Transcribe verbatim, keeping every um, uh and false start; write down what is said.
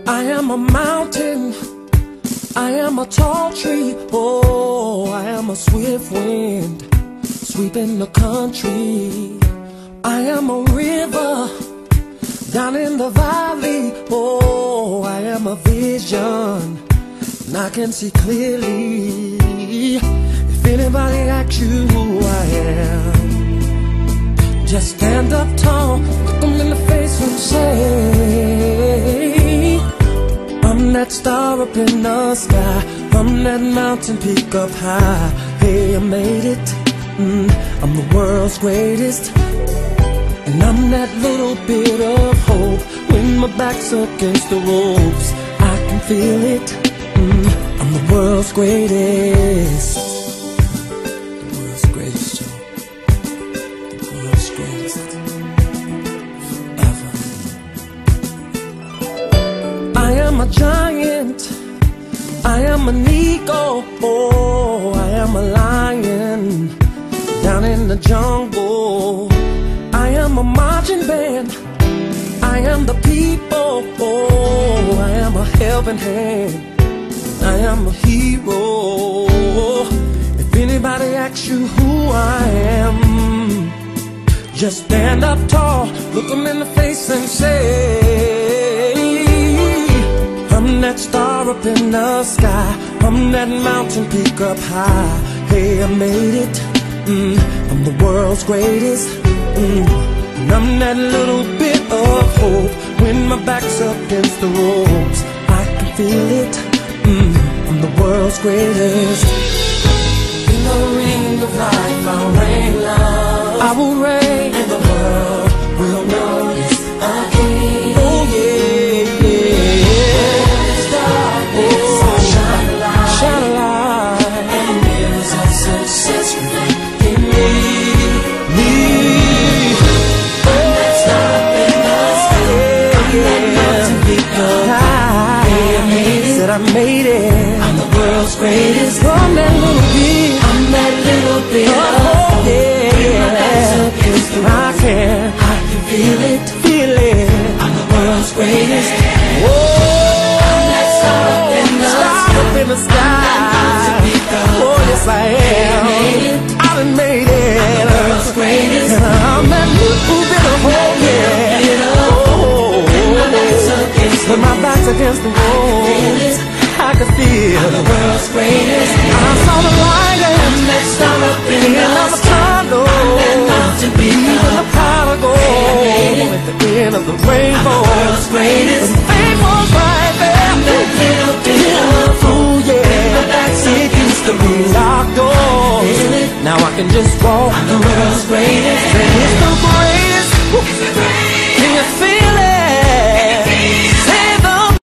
I am a mountain, I am a tall tree, oh, I am a swift wind, sweeping the country. I am a river, down in the valley, oh, I am a vision, and I can see clearly. If anybody asks you who I am, just stand up tall, look them in the face and say, I'm that star up in the sky, I'm that mountain peak up high. Hey, I made it, mm, I'm the world's greatest. And I'm that little bit of hope when my back's against the ropes. I can feel it, mm, I'm the world's greatest. The world's greatest, Joe. The world's greatest. Forever. I am a giant, I am an eagle, oh, I am a lion down in the jungle. I am a marching band, I am the people, oh, I am a helping hand, I am a hero. If anybody asks you who I am, just stand up tall, look them in the face and say, I'm that star up in the sky, I'm that mountain peak up high. Hey, I made it, mm, I'm the world's greatest. Mm, and I'm that little bit of hope when my back's against the ropes. I can feel it, mm, I'm the world's greatest. In the ring of life I'll reign love, I will reign, and the world will notice again. Oh yeah, yeah. There's darkness, oh, I'll shine a light, shine a light, and mirrors of success reflect in me. I made it, I'm the world's greatest. I'm that little bit, I'm that little bit. Oh, yeah, yeah. I can, I can feel it, feel it. I'm the world's greatest. Whoa, I'm that star up in the star up in the sky. Oh, yes I am. I done made it. I'm the world's greatest. And I'm that little bit of hope, yeah. Oh, when my back's against the wall, I could feel I'm the world's greatest. I saw the light and that star up in the tunnel, even the prodigal at the end of the rainbow. I'm the world's greatest. The fame was right there. I'm that little bit of fool, yeah. My back's against the locked doors. Now I can just walk. I'm the world's greatest. And it's the greatest.